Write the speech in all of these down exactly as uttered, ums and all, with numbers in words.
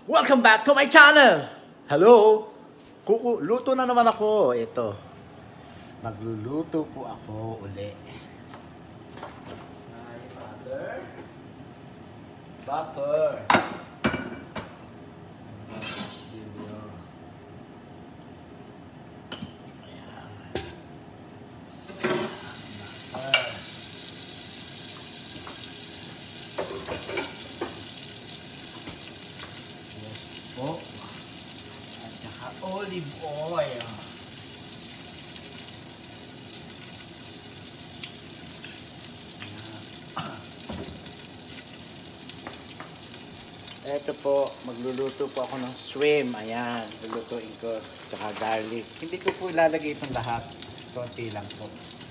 Welcome back to my channel! Hello! Kuku, luto na naman ako. Ito. Magluluto po ako uli. May butter. Butter. Ayan. Butter. Po. At saka olive oil. Ito po, magluluto po ako ng shrimp. Ayan, lulutuin ko. Tsaka garlic. Hindi ko po ilalagay itong lahat. Konti lang po.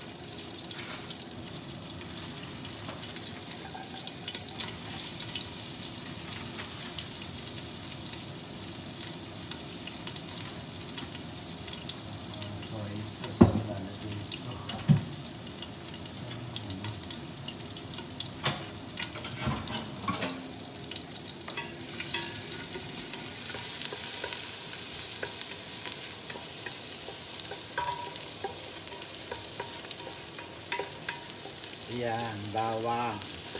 Yan, bawang.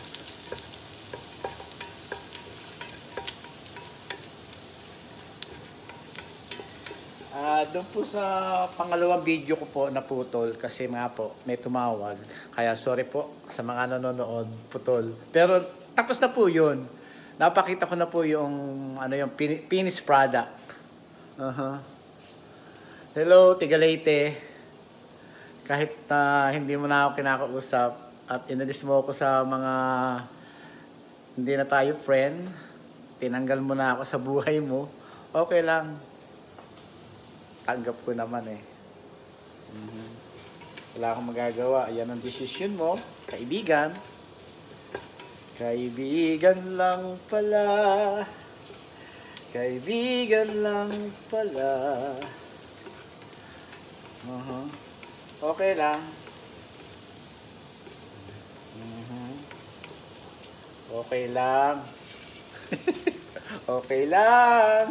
Ah, doon po sa pangalawang video ko po naputol kasi nga po may tumawag. Kaya sorry po sa mga nanonood, putol. Pero tapos na po 'yun. Napakita ko na po yung ano yung finished product. Uh-huh. Hello, Tiga Leyte. Kahit na uh, hindi mo na ako kinakausap at inalis mo ako sa mga hindi na tayo friend, tinanggal mo na ako sa buhay mo, okay lang. Tanggap ko naman eh. Mm-hmm. Wala akong magagawa. Yan ang desisyon mo, kaibigan. Kaibigan lang pala. Kaibigan lang pala. Uh-huh. Okay lang. Mm-hmm. Okay lang. Okay lang.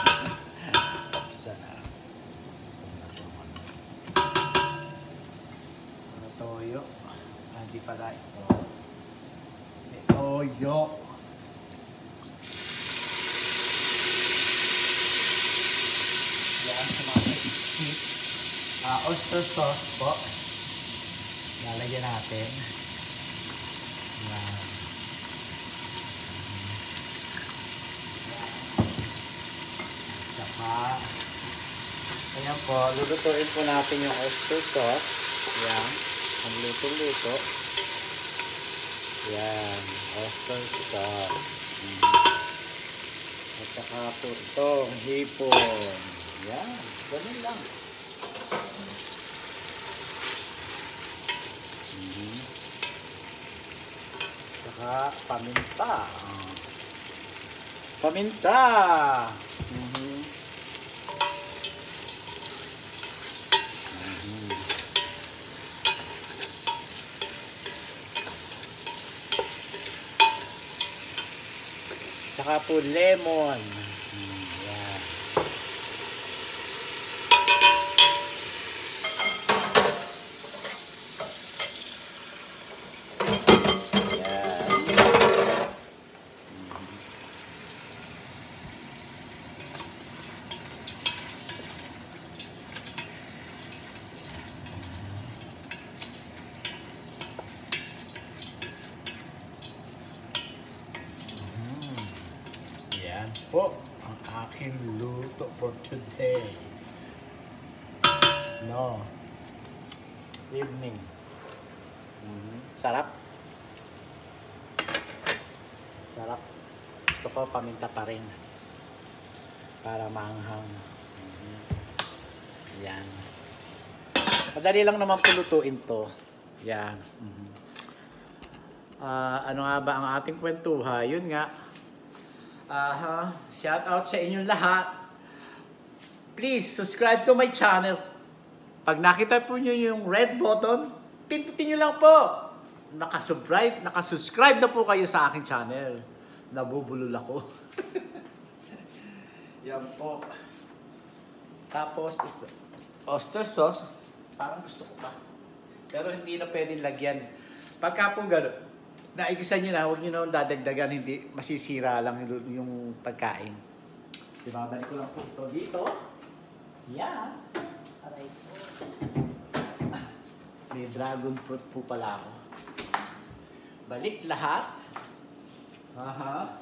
Sana. Ano toyo? Ah, di pala ito. May toyo. Yan sa mga isip. Uh, oyster sauce po. Lalagyan natin. Yan. Tsaka, ayan po, lulutuin po natin yung oyster sauce. Yan. Ang luto-luto. Yan. Oyster sauce. Mm. At saka po itong hipon. Yan. Ganun lang. Mm-hmm. Saka paminta. Paminta. Mm-hmm. Mm-hmm. Saka po lemon. Mm, yan. Yan po ang aking luto for today. No. Evening. Mm-hmm. Sarap. Sarap. Gusto ko paminta pa rin. Para maanghang. Mm-hmm. Yan. Madali lang naman pulutuin to. Yan. Mm-hmm. Uh, ano nga ba ang ating kwentuhan? Yun nga. Aha, uh, shout out sa inyong lahat. Please subscribe to my channel. Pag nakita po niyo yung red button, pindutin niyo lang po. Nakasubscribe, nakasubscribe na po kayo sa aking channel. Nabubulol ako. Yan po. Tapos, ito. Oyster sauce. Parang gusto ko pa. Pero hindi na pwedeng lagyan. Pagka po gano'n, naigisa nyo na, huwag nyo na dadagdagan, hindi masisira lang yung, yung pagkain. Diba, balik ko lang po ito dito. Yan. Aray po. May dragon fruit po pala ako. Balik lahat. Aha.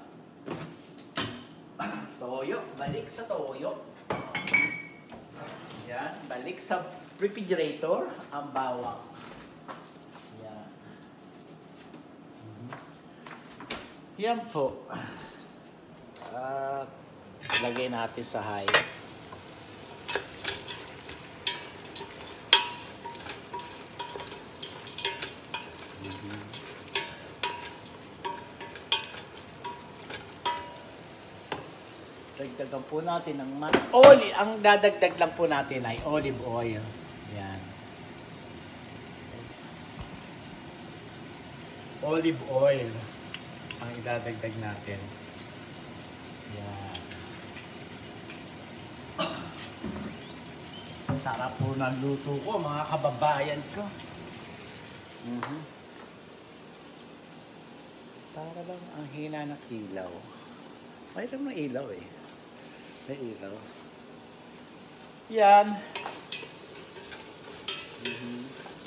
Toyo. Balik sa toyo. Yan. Balik sa refrigerator ang bawang. Yan. Yan po. At lagay natin sa high. Dagdagan po natin ng man olive. Ang dadagdag lang po natin ay olive oil. Yan. Olive oil ang idadagdag natin. Yan. Sarap po ng luto ko, mga kababayan ko. Mm-hmm. Para lang ang hina ng ilaw. Mayroon ng ilaw eh. May ilaw. Yan. Mm-hmm.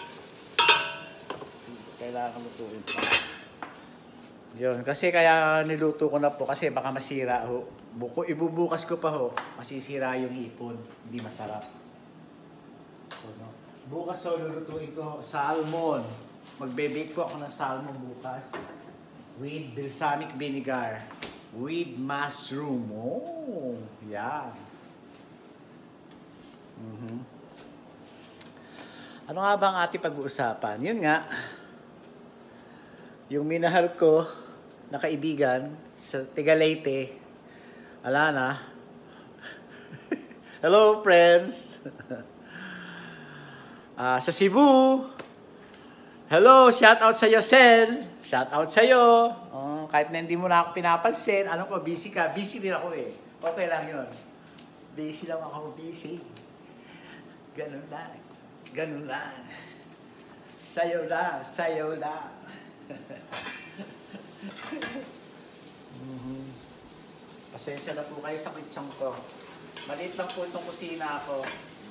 Kailangan lutuin pa. Yun. Kasi kaya niluto ko na po kasi baka masira ho. Buko, ibubukas ko pa ho. Masisira yung ipon. Hindi masarap. So, no? Bukas ho, lulutuin ko salmon. Magbe-bake po ako ng salmon bukas. With balsamic vinegar. With mushroom. Oh, yan. Mm-hmm. Ano nga ba ang ating pag-uusapan? Yun nga, yung minahal ko na kaibigan sa Tigalete, ala na. Hello, friends! uh, sa Cebu, hello, shout out sa iyo, Sen. Shout out sa iyo. Uh, kahit na hindi mo na ako pinapansin, ano ko, busy ka. Busy din ako eh. Okay lang yun. Busy lang ako, busy. Ganun lang. Ganun lang. Sayaw lang, sayaw lang. mm-hmm. Pasensya na po kayo sa kitsang ko. Maliit lang po itong kusina ako.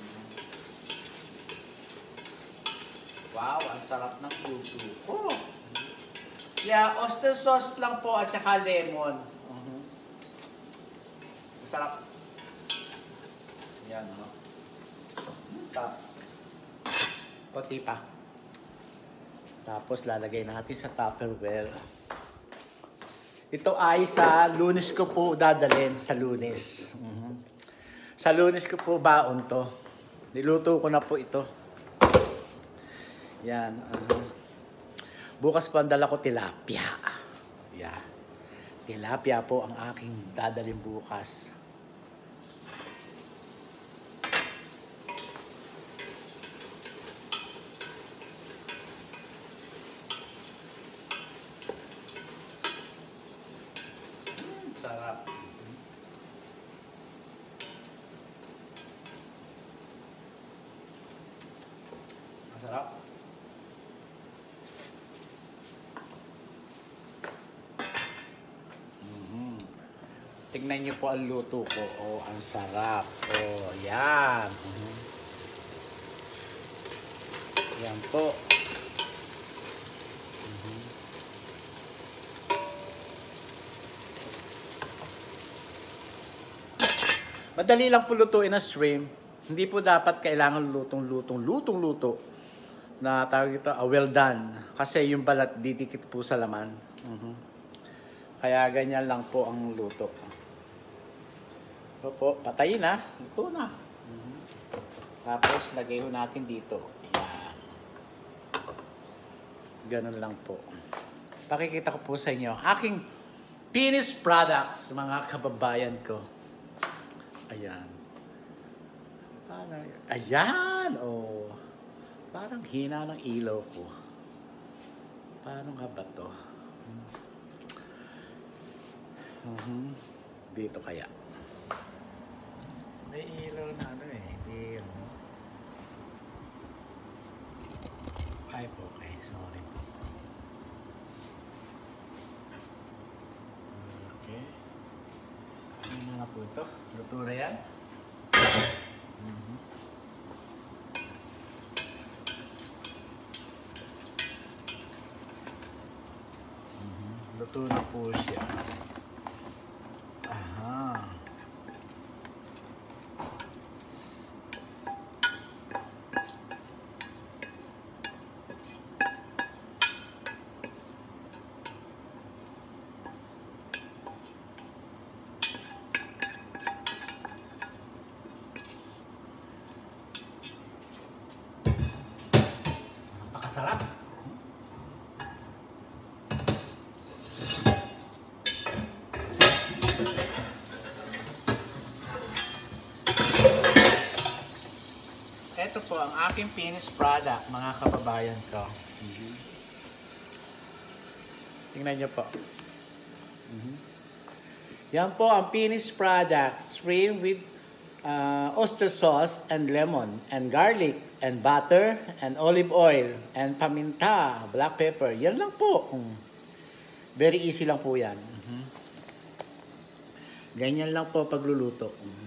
Wow, ang sarap ng luto ko. Yeah, oyster sauce lang po at saka lemon. Uh-huh. Masarap. Yan, no? Sarap. Puti pa. Tapos lalagay natin sa Tupperware. Ito ay sa Lunes ko po dadalhin. Sa Lunes. Uh-huh. Sa Lunes ko po baon to. Niluto ko na po ito. Yan. Uh-huh. Bukas po ang dala ko tilapia. Yan. Tilapia po ang aking dadalhin bukas. Hmm, sarap. Masarap. Tingnan niyo po ang luto ko. Oh, ang sarap. Oh, yan. Uh-huh. Yan po. Uh-huh. Madali lang po lutuin na shrimp. Hindi po dapat kailangan lutong-lutong, lutong-luto na tawag ito, uh, well done. Kasi yung balat didikit po sa laman. Uh-huh. Kaya ganyan lang po ang luto. So po, patayin na. Ito na. Mm-hmm. Tapos, lagay ho natin dito. Ayan. Ganun lang po. Pakikita ko po sa inyo. Aking finished products, mga kababayan ko. Ayan. Parang, ayan! Oh. Parang hina ng ilaw ko. Paano nga ba to? Mm-hmm. Dito kaya. May ilaw na ano eh. Hindi ano. Ay po, okay. Sorry po. Okay. Ano na po ito? Luto na yan? Mm-hmm. Mm-hmm. Luto na po siya. Aha. Napakasarap. Ito po ang aking finished product, mga kababayan ko. Mm-hmm. Tingnan nyo po. Mm-hmm. Yan po ang finished product, shrimp with uh, oyster sauce and lemon and garlic and butter and olive oil and paminta, black pepper. Yan lang po. Mm. Very easy lang po yan. Mm-hmm. Ganyan lang po pagluluto. Mm.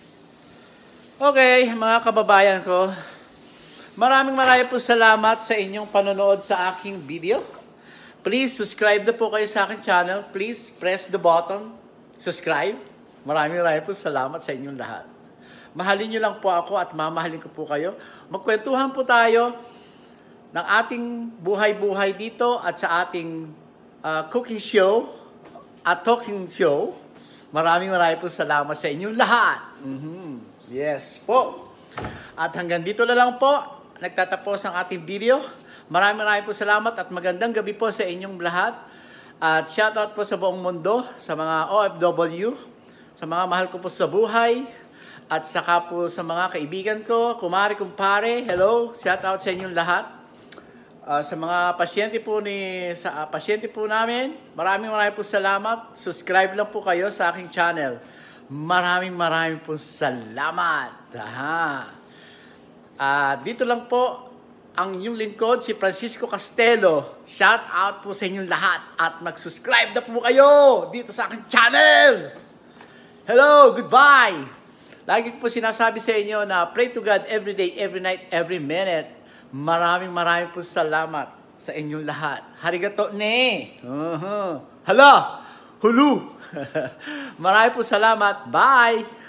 Okay, mga kababayan ko, maraming maraming po salamat sa inyong panonood sa aking video. Please subscribe na po kayo sa aking channel. Please press the button, subscribe. Maraming maraming po salamat sa inyong lahat. Mahalin nyo lang po ako at mamahalin ko po kayo. Magkwentuhan po tayo ng ating buhay-buhay dito at sa ating uh, cooking show at talking show. Maraming maraming po salamat sa inyong lahat. Mm-hmm. Yes po. At hanggang dito na lang po, nagtatapos ang ating video. Maraming maraming po salamat at magandang gabi po sa inyong lahat. At shoutout po sa buong mundo, sa mga O F W, sa mga mahal ko po sa buhay, at saka po sa mga kaibigan ko, kumare, kumpare, hello, shoutout sa inyong lahat. Uh, sa mga pasyente po ni sa uh, pasyente po namin, maraming maraming po salamat. Subscribe lang po kayo sa aking channel. Maraming maraming po salamat. Aha. Uh, dito lang po ang inyong lingkod, si Francisco Castelo. Shout out po sa inyong lahat at mag-subscribe na po kayo dito sa aking channel. Hello, goodbye. Lagi ko po sinasabi sa inyo na pray to God every day, every night, every minute. Maraming maraming po salamat sa inyong lahat. Harigato ne. Uh-huh. Hala, hulu. Maraming po salamat. Bye!